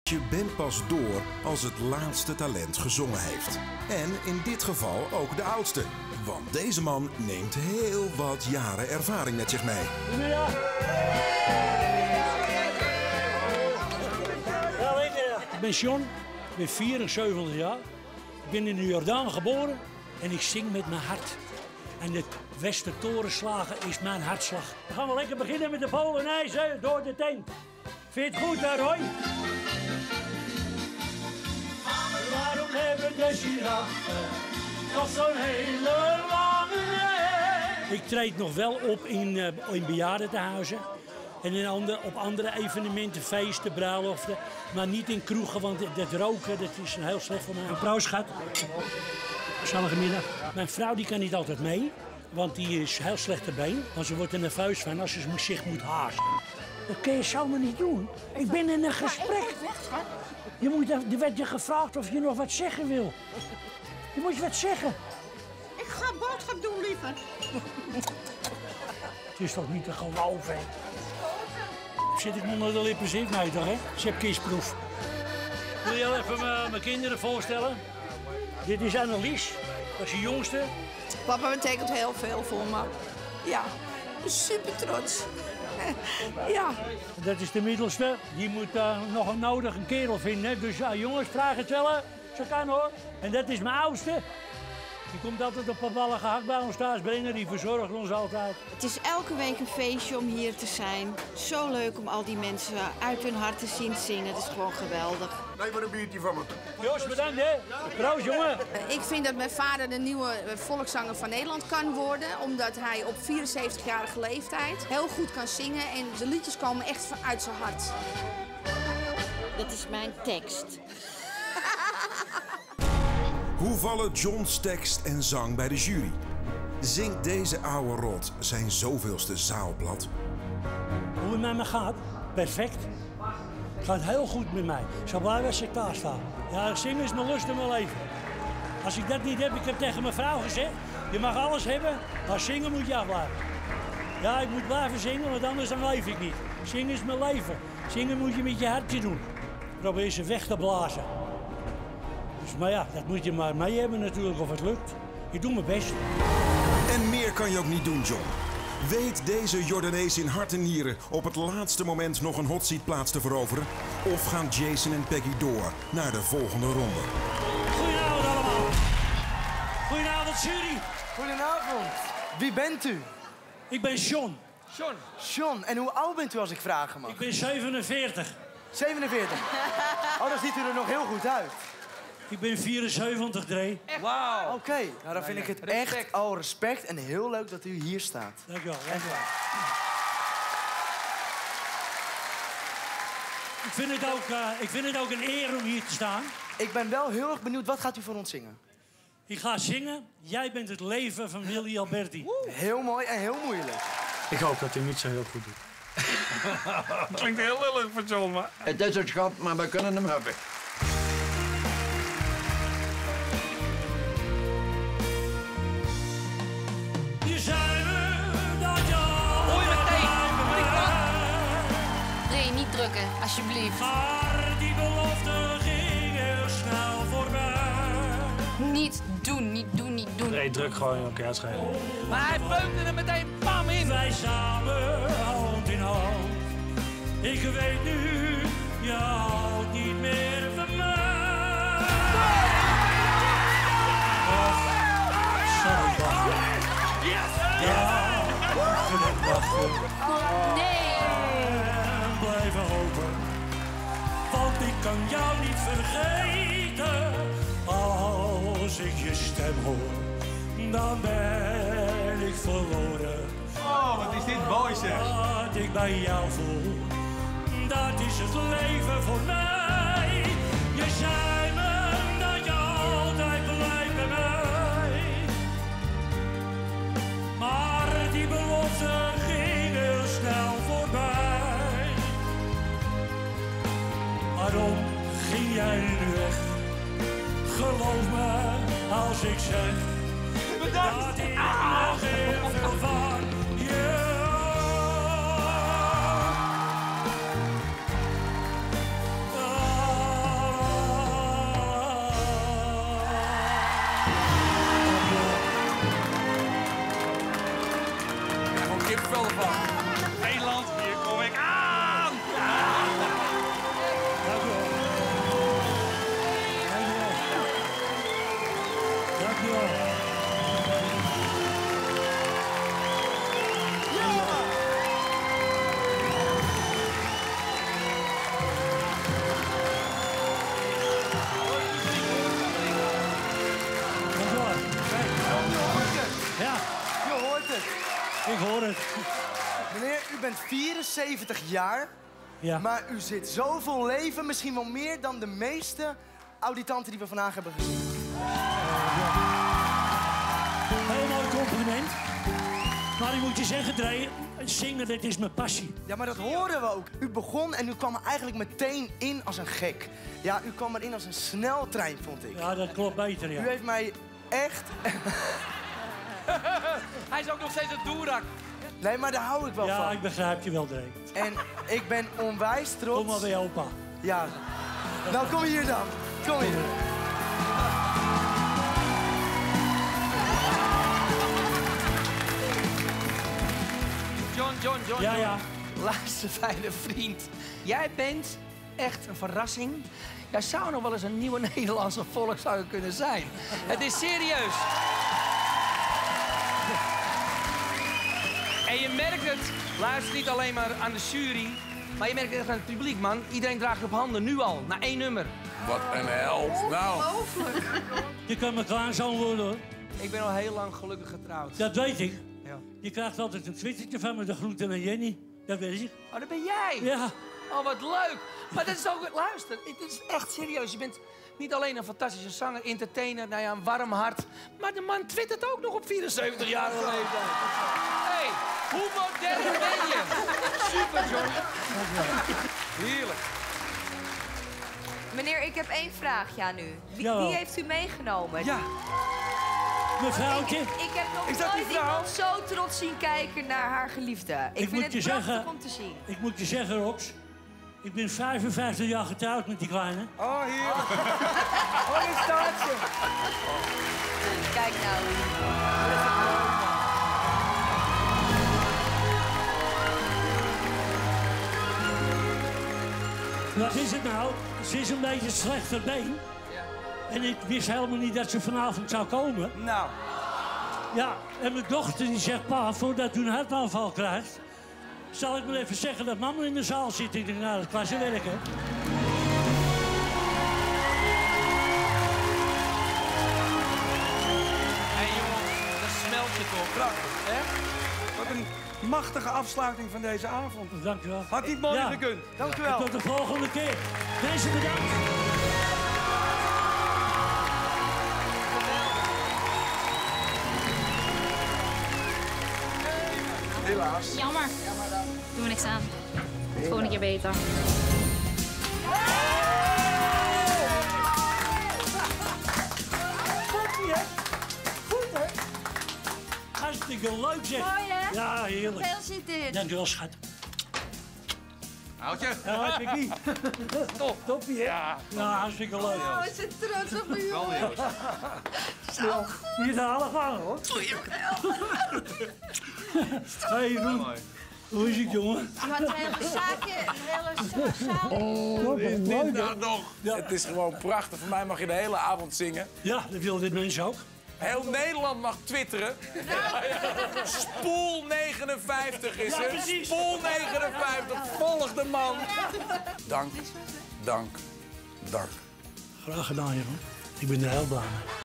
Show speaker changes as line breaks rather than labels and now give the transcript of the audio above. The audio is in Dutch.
Je bent pas door als het laatste talent gezongen heeft. En in dit geval ook de oudste. Want deze man neemt heel wat jaren ervaring met zich mee.
Ik ben John, ik ben 74 jaar. Ik ben in de Jordaan geboren en ik zing met mijn hart. En de Westertorenslagen is mijn hartslag. Dan gaan we lekker beginnen met de Polonaise door de tent. Vind je het goed, hè, Roy? Waarom hebben de giraffen nog zo'n hele lange nek? Ik treed nog wel op in bejaardentehuizen. En op andere evenementen, feesten, bruiloften. Maar niet in kroegen, want dat roken dat is heel slecht voor mij. Een proostschat. Gezellige middag. Mijn vrouw die kan niet altijd mee, want die is heel slecht te been. Want ze wordt er nerveus van als ze zich moet haasten. Dat kun je zomaar niet doen. Ik ben in een gesprek. Er werd je gevraagd of je nog wat zeggen wil. Je moet wat zeggen.
Ik ga boodschap doen, liever.
Het is toch niet te geloven, hè? Zit ik onder de lippen zit? Nee toch, hè? Sepp kiesproef. Wil je even mijn kinderen voorstellen? Dit is Annelies, dat is je jongste.
Papa betekent heel veel voor me. Ja, super trots. Ja.
Dat is de middelste. Die moet nog een nodig een kerel vinden. Dus jongens, vragen stellen. Zo kan hoor. En dat is mijn oudste. Die komt altijd op een ballen gehakt bij ons thuis brengen. Die verzorgt ons altijd.
Het is elke week een feestje om hier te zijn. Zo leuk om al die mensen uit hun hart te zien zingen. Het is gewoon geweldig.
Neem maar een biertje van me.
Joost, bedankt hè. Proost jongen.
Ik vind dat mijn vader de nieuwe volkszanger van Nederland kan worden. Omdat hij op 74-jarige leeftijd heel goed kan zingen. En de liedjes komen echt uit zijn hart.
Dat is mijn tekst.
Hoe vallen John's tekst en zang bij de jury? Zingt deze ouwe rot zijn zoveelste zaalblad?
Hoe het met me gaat? Perfect. Het gaat heel goed met mij. Zo blij als ik daar sta. Ja, zingen is mijn lust in mijn leven. Als ik dat niet heb, ik heb tegen mijn vrouw gezegd, je mag alles hebben, maar zingen moet je afblijven. Ja, ik moet blijven zingen, want anders dan leef ik niet. Zingen is mijn leven. Zingen moet je met je hartje doen. Probeer ze weg te blazen. Dus, maar ja, dat moet je maar mee hebben natuurlijk of het lukt. Ik doe mijn best.
En meer kan je ook niet doen, John. Weet deze Jordanees in hart en nieren op het laatste moment nog een hotseatplaats te veroveren? Of gaan Jason en Peggy door naar de volgende ronde?
Goedenavond allemaal. Goedenavond jury.
Goedenavond. Wie bent u?
Ik ben John.
John. John. En hoe oud bent u als ik vragen mag?
Ik ben 47.
47? Oh, dan ziet u er nog heel goed uit.
Ik ben 74, Dre.
Wauw. Oké, nou dan vind ik het echt al respect en heel leuk dat u hier staat.
Dankjewel. Ik vind het ook een eer om hier te staan.
Ik ben wel heel erg benieuwd, wat gaat u voor ons zingen?
Ik ga zingen, jij bent het leven van Willy Alberti.
Heel mooi en heel moeilijk.
Ik hoop dat u niet zo heel goed doet.
Klinkt heel lullig voor John, maar...
Het is een schat, maar we kunnen hem hebben.
Je zei me dat je al...
Hoor je meteen? Nee, niet drukken, alsjeblieft.
Maar die belofte ging heel snel voorbij.
Niet doen, niet doen, niet doen.
Nee, druk gewoon in elkaar schrijven.
Maar hij peukte er meteen bam in.
Wij samen hand in hand. Ik weet nu, je houdt niet meer van mij. Sorry, wachten. Ja, wachten.
Nee.
En blijven hopen. Want ik kan jou niet vergeten. Als ik je stem hoor, dan ben ik verloren.
Oh, wat is dit mooi zeg.
Wat ik bij jou voel, dat is het leven voor mij. Je zei me dat je altijd blijft bij mij. Maar die belofte ging heel snel voorbij. Waarom ging jij nu weg? Geloof me als ik zeg dat ik nog heel veel van je hou. leuk.
Meneer, u bent 74 jaar,
Ja.
maar u zit zo vol leven, misschien wel meer dan de meeste auditanten die we vandaag hebben gezien.
Heel mooi compliment. Maar ik moet je zeggen, Dre, zingen, dat is mijn passie.
Ja, maar dat horen we ook. U begon en u kwam er eigenlijk meteen in als een gek. Ja, u kwam erin als een sneltrein, vond ik.
Ja, dat klopt beter, ja.
U heeft mij echt...
Hij is ook nog steeds een doerak.
Nee, maar daar hou ik wel
Ja,
van.
ik begrijp je wel, Dre.
En ik ben onwijs trots.
Kom maar bij opa.
Ja. Nou, kom hier dan. Kom hier.
John.
Ja, ja.
Luister, fijne vriend. Jij bent echt een verrassing. Jij zou nog wel eens een nieuwe Nederlandse volkszanger kunnen zijn. Het is serieus. En je merkt het, luister niet alleen maar aan de jury, maar je merkt het echt aan het publiek, man. Iedereen draagt je op handen, nu al, na 1 nummer.
Wat een held. Nou.
Je kan me klaarzoon worden, hoor.
Ik ben al heel lang gelukkig getrouwd.
Dat weet ik.
Ja.
Je krijgt altijd een twittertje van me, de groeten aan Jenny. Dat weet ik.
Oh, dat ben jij?
Ja.
Oh, wat leuk. Maar dat is ook... Luister, het is echt serieus. Je bent niet alleen een fantastische zanger, entertainer, nou ja, een warm hart. Maar de man twittert ook nog op 74-jarige leeftijd. Hé, hoe modern ben je? Super, John. Heerlijk.
Meneer, ik heb 1 vraagje aan u.
Ja.
Wie heeft u meegenomen?
Ja.
Mevrouwtje.
Ik heb nog
Is dat die
nooit
vrouw?
iemand zo trots zien kijken naar haar geliefde. Ik vind
moet
het
je
prachtig
zeggen-
om te zien.
Ik moet je zeggen, Rox. Ik ben 55 jaar getrouwd met die kleine.
Oh, heerlijk. Oh, daar staat ze.
Kijk nou.
Wat is het nou? Ze is een beetje slecht van been. En ik wist helemaal niet dat ze vanavond zou komen.
Nou.
Ja, en mijn dochter die zegt, pa, voordat u een hartaanval krijgt... zal ik maar even zeggen dat mama in de zaal zit. Ik denk, nou, dat kan ze werken.
Hé, jongens, dat smelt je toch?
Prachtig. Wat een machtige afsluiting van deze avond.
Dank u wel.
Had niet mooier
Ja.
gekund.
Dank u wel.
Tot de volgende keer. Mensen bedankt.
Helaas.
Jammer. Doen we niks aan. Volgende keer beter.
Hartstikke leuk, zeg.
Mooi, hè?
Ja, heerlijk.
Veel zit in.
Dank u wel, schat.
Houd je.
Ja, Pekkie. Top. Toppie, hè? Ja. Hartstikke leuk.
Oh, ik zit trots op u.
Hier te halen van, hoor. Hey, Roen. Hoe is het, jongen?
U had een hele zaakje, een hele zaal.
Dit nou nog. Het is gewoon prachtig. Voor mij mag je de hele avond zingen.
Ja, dat willen dit mensen ook.
Heel Nederland mag twitteren. Spoel 59 is
Ja,
het.
precies.
Spoel 59. Volg de man. Dank, dank, dank.
Graag gedaan, Jeroen. Ik ben er heel blij mee.